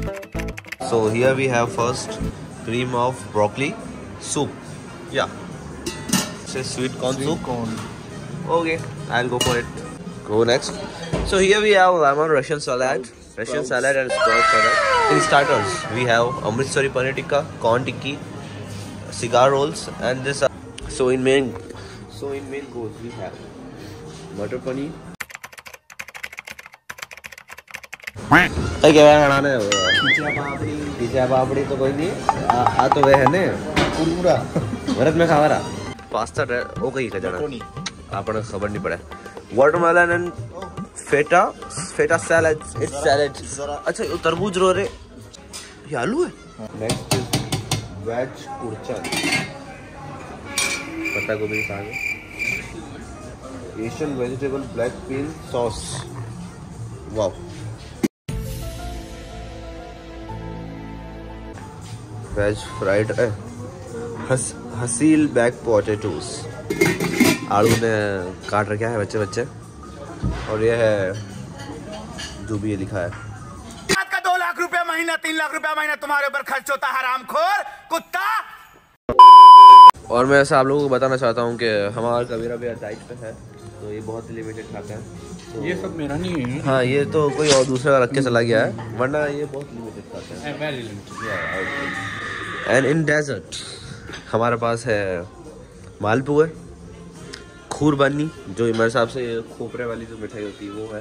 So here we have first cream of broccoli soup. Yeah. Say sweet corn soup. Okay, I'll go for it. Go next. So here we have lemon Russian salad and sprout salad. In starters, we have Amritsari paneer tikka, corn tikki, cigar rolls, and this. So in main course we have मटर पनीर। क्या बनाना है? खींचा पापड़ी तो कोई नहीं, आ तो वह है ने पूरा भरत में खा रहा पास्ता ओ कहीं का जाना आपने खबर नहीं पड़ा। Watermelon and feta salad, it's salad. अच्छा ये तरबूज रो रे, ये आलू है। नेक्स्ट इज वेज कुरचा, पत्ता गोभी के साथ Asian vegetable black bean sauce. Wow. Veg fried hasselback potatoes, आलू ने काट रखा है बच्चे। और ये है जो भी ये लिखा है का 2 लाख रुपया महीना 3 लाख रुपया महीना तुम्हारे ऊपर खर्च होता है हरामखोर कुत्ता। और मैं ऐसा आप लोगों को बताना चाहता हूँ कि हमारा कबीरा भैया डाइट पे है, तो ये बहुत लिमिटेड खाता है। तो ये सब मेरा नहीं है। हाँ, ये तो कोई और दूसरा रख के चला गया है, वरना ये बहुत लिमिटेड खाता है। एंड इन डेजर्ट हमारे पास है मालपुए, खूरबानी, जो मेरे हिसाब से खोपरे वाली जो मिठाई होती है वो है,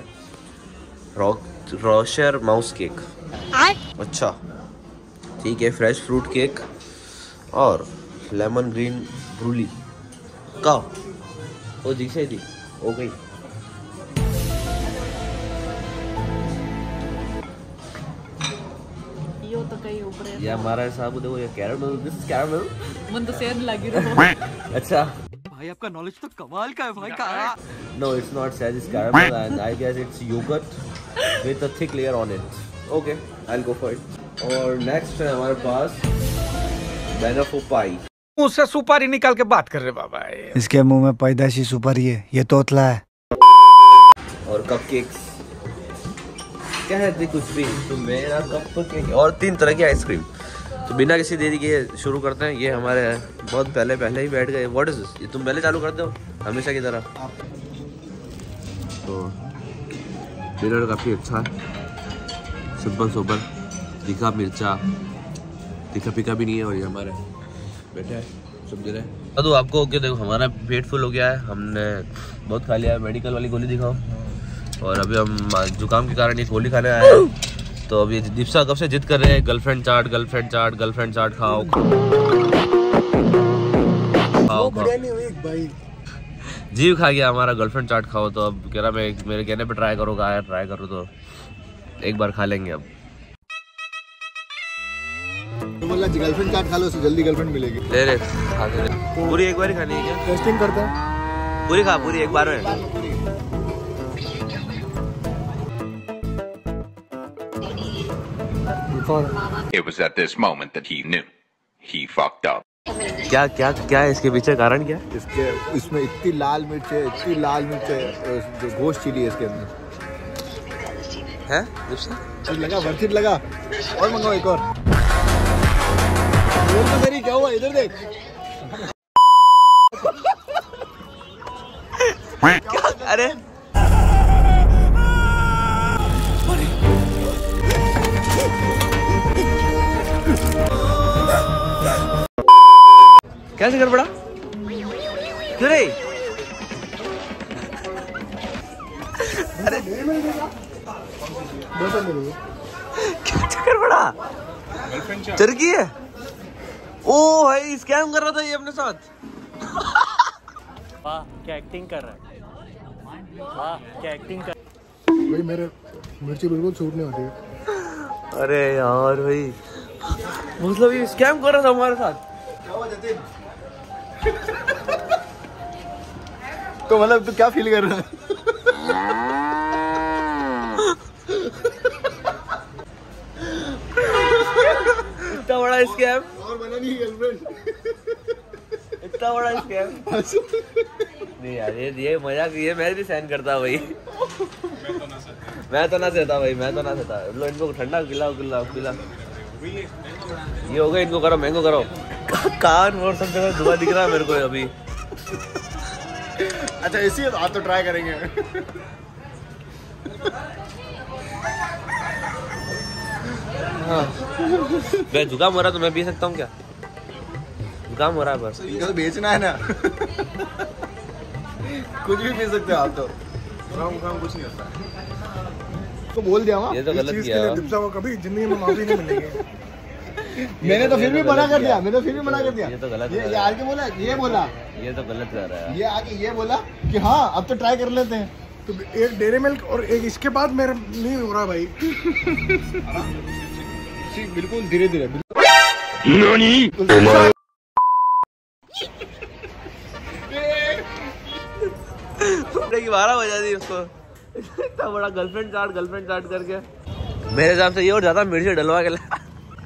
रोशर माउस केक। अच्छा ठीक है, फ्रेश फ्रूट केक और लेमन ग्रीन ब्रूली का वो दिखे थी हो गई। ये हमारा हिसाब देखो, ये कैरमल, दिस इज कैरमल। मुझे सेहत लगी रहा। अच्छा भाई आपका नॉलेज तो कमाल का है भाई का। No, it's not said it's caramel, and I guess it's yogurt with a thick layer on it. Okay, I'll go for it. और next है हमारे पास बेनाफो पाई। मुझसे सुपारी निकाल के बात कर रहे बाबा। इसके मुंह में पैदाइशी सुपारी है, ये तोतला है। और कपकेक्स क्या है कुछ भी, तो मेरा कपकेक और 3 तरह की आइसक्रीम। तो बिना किसी देरी के शुरू करते हैं। ये हमारे बहुत पहले ही बैठ गए। What is this? ये तुम पहले चालू करते हो हमेशा की तरह। तो डिनर काफ़ी अच्छा है, सिंपल सोबर, तीखा मिर्चा, तीखा पीका भी नहीं है। और ये हमारे बैठे हैं सब दे रहे। तो आपको क्या देखो, हमारा पेट फुल हो गया है, हमने बहुत खा लिया है। मेडिकल वाली गोली दिखाओ। और अभी हम जुकाम के कारण ये गोली खाने आए हैं। तो अभी दीपसा कब से जिद कर रहे हैं, गर्लफ्रेंड चाट खाओ। जीव खा गया हमारा, गर्लफ्रेंड चाट खाओ। तो अब कह रहा मैं मेरे कहने पे ट्राई करो तो एक बार खा लेंगे। अब तो बोला गर्लफ्रेंड चाट खा लो, उससे जल्दी गर्लफ्रेंड मिलेगी। ले खा ले। पूरी एक बार ही खानी है क्या? टेस्टिंग करते हैं। पूरी खा, पूरी एक बार में। It was at this moment that he knew he fucked up. क्या है इसके पीछे कारण क्या? इसमें इतनी लाल मिर्च है, जो गोश्त चिली है इसके अंदर है। वर्थ इट लगा। और मंगाओ एक और। बोल तो मेरी क्या हुआ, इधर देख। क्या? अरे कैसे कर पड़ा? क्यों रे? अरे क्या चक्कर पड़ा? चरकी है। ओ भाई स्कैम कर रहा था ये अपने साथ। वाह क्या एक्टिंग कर रहा है, वाह क्या एक्टिंग कर। भाई मेरे मिर्ची बिल्कुल सूट नहीं होती है। अरे यार भाई, मतलब ये स्कैम कर रहा था हमारे साथ। क्या हुआ जतिन? तो मतलब तू क्या फील कर रहा है? इतना बड़ा स्कैम और बना नहीं गर्लफ्रेंड। इतना बड़ा स्कैम नहीं यार, ये मजाक, ये मैं भी सहन करता भाई। मैं तो ना सहता भाई, मैं तो ना सहता। लो इनको ठंडा पिलाओ पिलाओ पिला। ये हो गया, इनको करो मैंगो करो। कान और सब जगह धुआं दिख रहा है मेरे को अभी। अच्छा इसी आप तो ट्राई करेंगे। हाँ मैं जुकाम हो रहा तो मैं पी सकता हूँ क्या? जुकाम हो रहा है बस। इनको तो बेचना है ना। कुछ भी पी सकते हो आप तो। कुछ नहीं होता तो बोल दिया ये तो गलत किया। दीपसा को कभी जिंदगी में माफी नहीं मिलेगी। मैंने तो फिर भी मना कर दिया, मैंने तो फिर भी मना कर दिया। ये तो गलत ये आगे बोला, ये बोला, ये तो गलत कर रहा है। ये आगे ये बोला कि हाँ अब तो ट्राई कर लेते हैं। तो एक डेयरी मिल्क और एक इसके बाद मेरा नहीं हो रहा भाई। बिल्कुल धीरे धीरे। की 12 बजा दी उसको। इतना बड़ा गर्लफ्रेंड चार्ट करके। मेरे हिसाब से ये और ज्यादा मिर्ची डलवा के ला।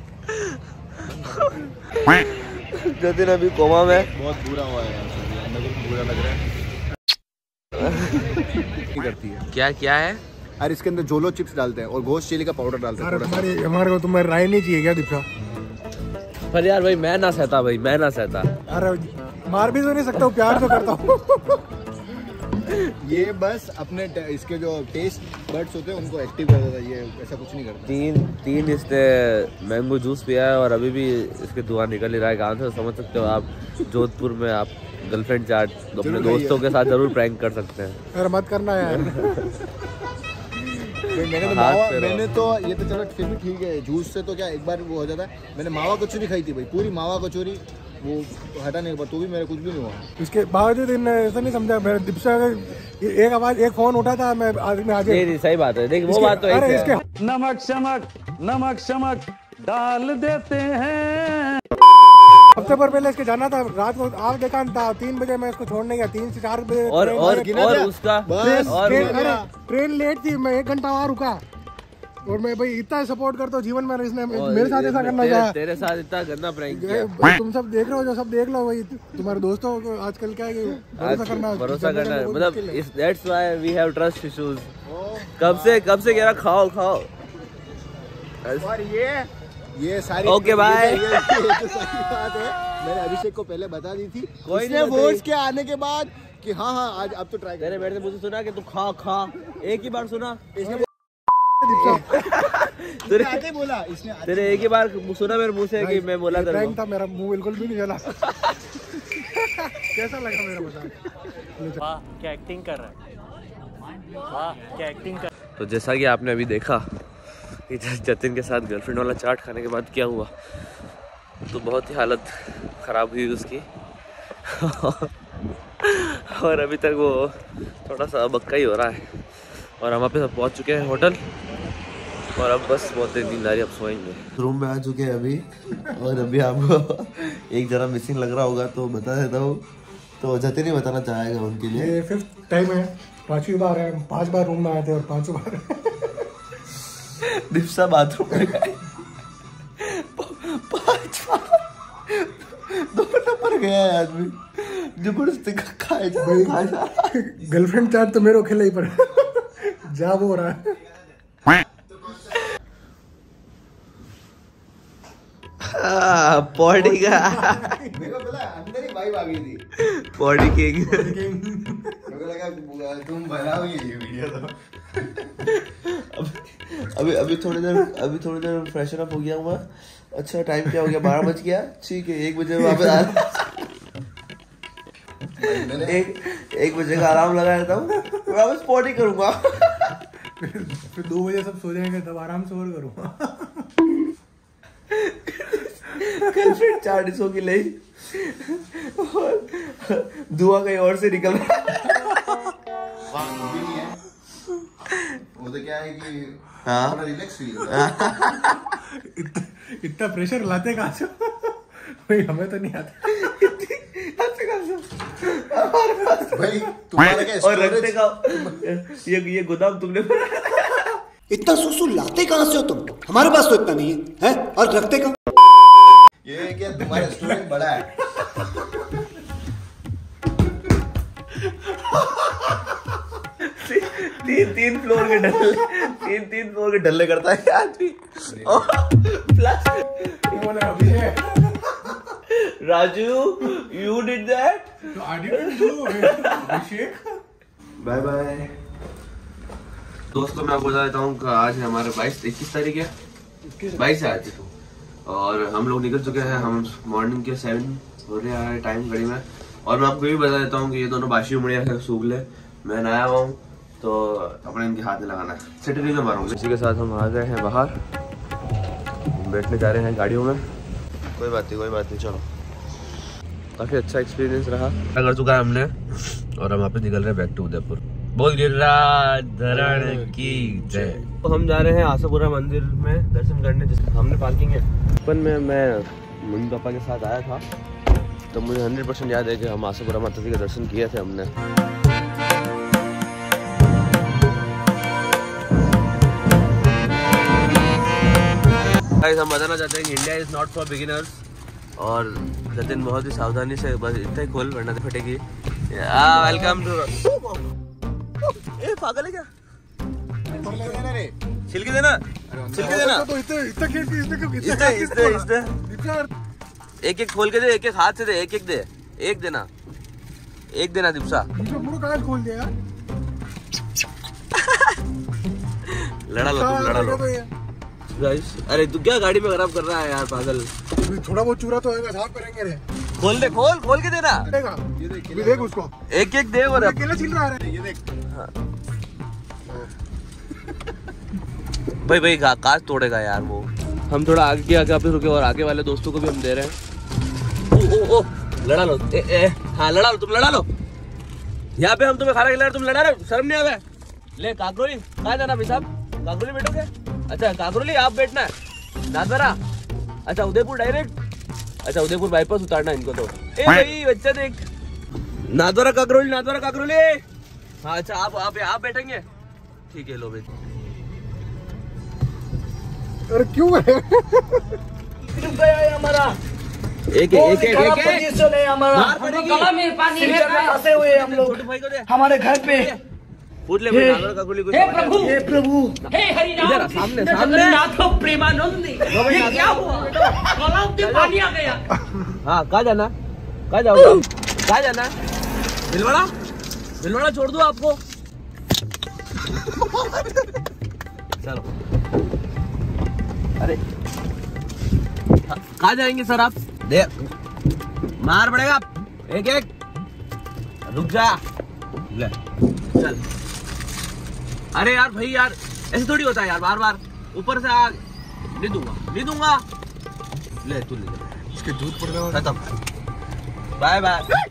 जतिन अभी कोमा में। बहुत बुरा हुआ है यार, अंदर को बुरा लग रहा है। करती है क्या क्या है? अरे इसके अंदर जोलो चिप्स डालते हैं और गोश्त चिली का पाउडर डालते हैं। हमारे को तुम्हारी राय नहीं चाहिए क्या दीपसा? पर यार भाई मैं ना सहता भाई, मैं ना सहता। अरे मार भी तो नहीं सकता हूँ, प्यार तो करता हूँ। ये बस अपने इसके जो टेस्ट बड्स होते हैं उनको एक्टिव कर देता है, ये ऐसा कुछ नहीं करता। तीन इसने मैंगो जूस पिया है और अभी भी इसके धुआं निकल ही रहा है कान से। समझ सकते हो आप, जोधपुर में आप गर्लफ्रेंड चाट अपने दोस्तों के साथ जरूर प्रैंक कर सकते हैं। अरे मत करना यार। मैंने तो ये तो चलो फिर भी ठीक है, जूस से तो क्या एक बार वो हो जाता है। मैंने मावा कचौरी खाई थी भाई, पूरी मावा कचौरी, वो हटाने के बाद तो भी मेरा कुछ भी नहीं हुआ। इसके बावजूद ऐसा नहीं समझा मेरे दीपसा एक आवाज एक फोन उठा था, मैं आदमी आज नहीं सही बात है। देख वो बात तो अरे है। इसके नमक शमक डाल देते हैं। हफ्ते भर पहले इसके जाना था, रात को आग देखा था 3 बजे मैं इसको छोड़ने गया, 3 से 4 बजे और उसका ट्रेन लेट थी, मैं 1 घंटा वहाँ रुका। और मैं भाई इतना सपोर्ट करता हूँ जीवन में, इसने मेरे साथ ऐसा करना चाहा। तेरे साथ इतना गंदा प्रैंक किया। तुम सब देख रहे हो, जो सब देख लो भाई, तुम्हारे दोस्तों को आजकल क्या है कि भरोसा करना मतलब that's why we have trust issues. कब से कह रहा खाओ। और ये सारी ओके बाय। ये सारी बात है मैंने अभिषेक को पहले बता दी थी। इसने वोट्स के आने के बाद कि हाँ आज अब तो ट्राई कर। मेरे से मुझे सुना कि तू खा एक ही बार सुना। इसने बोला, इसने तेरे एक ही बार सुना मेरे मुंह से कि मैं बोला था। मेरा मुंह बिल्कुल भी नहीं चला। कैसा लगा मेरा मजाक? वाह क्या एक्टिंग कर रहा है, वाह क्या एक्टिंग कर। तो जैसा कि आपने अभी देखा कि जतिन के साथ गर्लफ्रेंड वाला चाट खाने के बाद क्या हुआ, तो बहुत ही हालत ख़राब हुई उसकी। और अभी तक वो थोड़ा सा बक्का ही हो रहा है। और हम पे पहुँच चुके हैं होटल, और अब बस बहुत नींद आ रही है, अब सोएंगे। रूम में आ चुके हैं अभी, और अभी आपको एक जरा मिसिंग लग रहा होगा तो बता देता हूँ। तो जतिन ही बताना चाहेगा उनके लिए। ये 5th टाइम है, 5वीं बार है। 5 बार रूम में आए थे और 5वीं बार दीपसा बाथरूम में गए 5 बार। 2 नंबर गया है आदमी, जबरदस्ती खाए जा। गर्लफ्रेंड चाट तो मेरे को खिला ही पड़ा। जा वो हो रहा है। पॉडी का मेरे को पता है अंदर ही वाइब आ गई थी। पॉडी किंग। मेरे को लगा तुम बनाओगे ये वीडियो तो। अभी थोड़ी देर फ्रेशन अप हो गया हुआ। अच्छा टाइम क्या हो गया? 12 बज गया। ठीक है 1 बजे वापस आ रहा। 1 बजे का आराम लगा रहता हूँ, वापस पॉडी करूँगा। फिर 2 बजे सब सो जाएंगे, तब आराम से और करूँगा। गर्लफ्रेंड 400 की ले धुआं कहीं और से निकल रहा। वो तो क्या है कि हाँ रिलैक्स फील होता है। इतना प्रेशर लाते कहाँ से? भाई हमें तो नहीं आता। भाई तुम्हारा क्या और रखते का ये गोदाम तुमने इतना सुसु लाते कहाँ से हो तुम? हमारे पास तो इतना नहीं है, और रखते कहाँ? ये क्या तुम्हारा रेस्टोरेंट बड़ा है? तीन फ्लोर के ढल्ले, तीन फ्लोर के ढल्ले करता है आदमी। Raju, you did that? I didn't do it, Abhishek. Bye bye दोस्तों। मैं आपको बता देता हूँ आज है हमारे 21 तारीख है, 22 है आज तो। और हम लोग निकल चुके हैं, हम मॉर्निंग के 7 हो रहे हैं टाइम घड़ी में। और मैं आपको ये भी बता देता हूँ कि ये दोनों बाशी उमड़िया है सूगले। मैं नया हुआ हूँ तो अपने इनके हाथ में लगाना है, सेटरी में मारूंगा। इसी के साथ हम आ गए हैं बाहर, बैठने जा रहे हैं गाड़ियों में। कोई बात नहीं चलो। काफी अच्छा एक्सपीरियंस रहा, कर चुका है हमने। और हम वापस निकल रहे हैं बैक टू उदयपुर। बोल गिरिराज धरण की जय। तो हम जा रहे हैं आशापुरा मंदिर में दर्शन करने, जिसका हमने पार्किंग है। बचपन में मैं मम्मी पापा के साथ आया था तो मुझे 100% याद है कि हम आशापुरा माता जी के दर्शन किए थे हमने। हम बताना चाहते हैं कि India is not for beginners. और जतिन बहुत ही सावधानी से, बस इतना ही खोल वरना तो फटेगी। Welcome to. ए पागल है क्या? छिलके देना तो इतना एक खोल के दे, एक हाथ से दे, एक देना दिप्सा। पूरा खोल दिया यार। लड़ा लो गाइस। अरे तू क्या गाड़ी में खराब कर रहा है यार पागल। थोड़ा बहुत चूरा तो होगा, साफ करेंगे रे। खोल दे, खोल के देना। ये देख उसको, एक दे। और अकेला छिल रहा है, ये देख। भाई कांच तोड़ेगा यार वो। हम थोड़ा आगे वापस रुके और आगे वाले दोस्तों को भी हम दे रहे हैं। ओ लड़ा लो। हाँ लड़ा लो, तुम लड़ा लो। यहाँ पे हम तुम्हें खाना खिला रहे, तुम लड़ा रहे हो, शर्म नहीं आवे? ले काकरोली कहाँ जाना भाई साहब? काकरोली बैठोगे? अच्छा काकरोली आप बैठना है। नादरा अच्छा उदयपुर डायरेक्ट। अच्छा उदयपुर बाईपास उतारना इनको तो। ए भाई बच्चा देख, नादरा काकरोली। हाँ अच्छा आप बैठेंगे, ठीक है लो भाई। अरे क्यों है? हमारा एक फंसे हुए हम लोग हमारे घर पे। पूछ ले प्रभु हे हरिनाम सामने जगन्नाथ प्रेमानंद क्या हुआ? पानी आ गया। हाँ कहाँ जाना? कहाँ जाना? भिलवाड़ा छोड़ दो आपको। चलो अरे कहाँ जाएंगे सर आप? दे मार पड़ेगा एक रुक जा। ले चल। अरे यार भाई यार ऐसे थोड़ी होता है यार, बार ऊपर से आ नहीं दूंगा। ले तू ले इसके दूध पड़ गया खत्म। बाय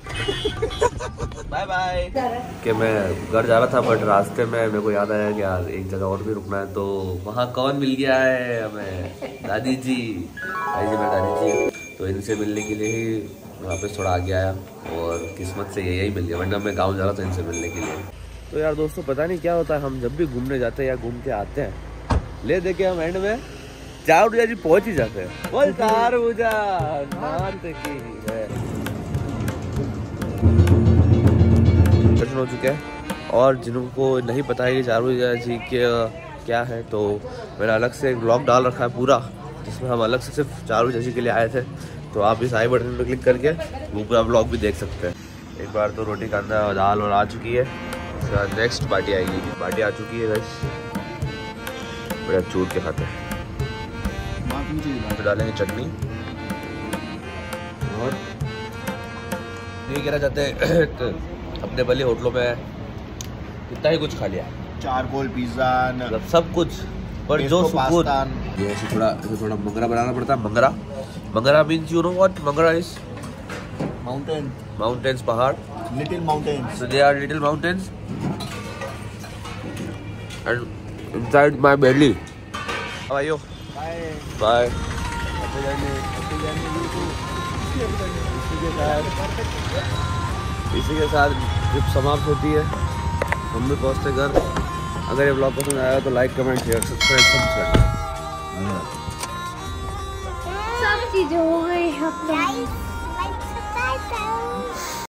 कि मैं घर जा रहा था बट रास्ते में मेरे को याद आया कि यार एक जगह और भी रुकना है। तो वहाँ कौन मिल गया है हमें? दादी जी मेरे दादी जी। तो इनसे मिलने के लिए ही वहाँ पे थोड़ा आगे आया और किस्मत से यही मिल गया, वरना मैं गाँव जा रहा था इनसे मिलने के लिए। तो यार दोस्तों पता नहीं क्या होता है, हम जब भी घूमने जाते हैं या घूम के आते हैं ले दे के हम एंड में 4 बजे पहुँच ही जाते हैं। बोल 4 बजे दर्शन हो चुके हैं। और जिनको नहीं पता है कि चारूजा जी के क्या है तो मैंने अलग से एक ब्लॉग डाल रखा है पूरा, जिसमें हम अलग से सिर्फ चारूजा जी के लिए आए थे। तो आप इस आई बटन पर क्लिक करके वो पूरा ब्लॉग भी देख सकते हैं। एक बार तो रोटी कांदा दाल और आ चुकी है, नेक्स्ट बाटी आएगी। बाटी आ चुकी है गाइस, बड़ा चूर के खाते हैं। तो डालेंगे चटनी और ये कहना चाहते हैं अपने भले होटलों में इतना ही कुछ खा लिया, चारकोल पिज्जा मतलब सब कुछ, पर जो सुकून ये ऐसे थोड़ा मंगरा बनाना पड़ता है। मंगरा मीन्स यू नो व्हाट मंगरा इज? माउंटेन्स पहाड़, little mountains. So they are little mountains and inside my belly. How are you? Bye. इसी के साथ ट्रिप समाप्त होती है, हम भी पहुँचते घर। अगर ये ब्लॉग पसंद आया तो लाइक कमेंट शेयर सब्सक्राइब सब चीजें हो गई।